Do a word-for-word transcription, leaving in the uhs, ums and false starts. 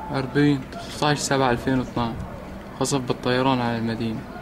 أربعين تسعتاشر سبعة ألفين واثناشر، قصف بالطيران على المدينة.